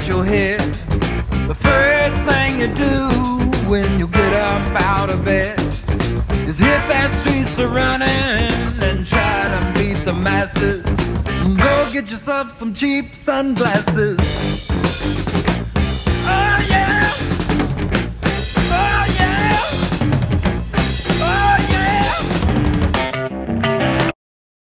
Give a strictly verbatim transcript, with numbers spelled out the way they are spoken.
your head. The first thing you do when you get up out of bed is hit that streets a running and try to beat the masses. Go get yourself some cheap sunglasses.